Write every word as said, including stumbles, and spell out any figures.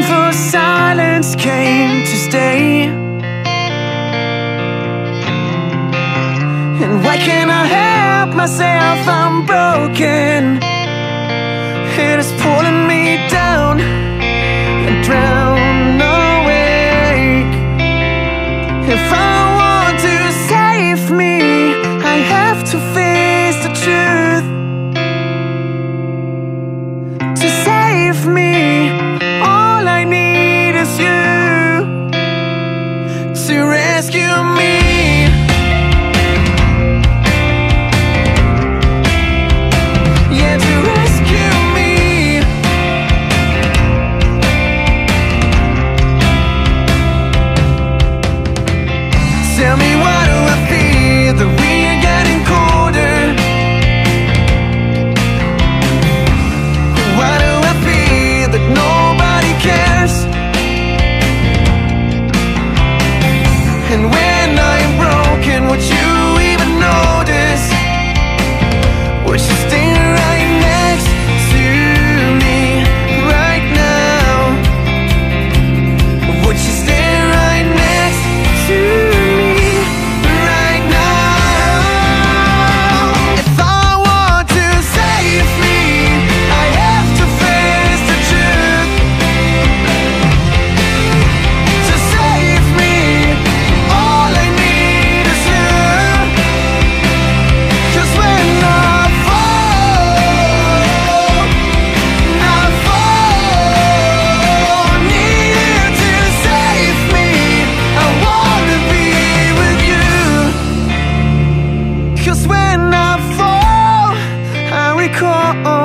painful silence came to stay. And why can't I help myself? I'm broken. It is pulling me down and drown awake. If I want to save me, I have to face the truth. To save me, all I need is you to rescue me. Yeah, to rescue me. Tell me, why do I feel that we are getting colder? Why do I feel that nobody cares? And when I'm broken, would you even notice? Would you stay right next to me right now? Would you stay right next to me right now? If I want to save me, I have to face the truth. To save me, all I need is you. 'Cause when I fall, I fall. Need you to save me. I wanna be with you. 'Cause when I fall, I recall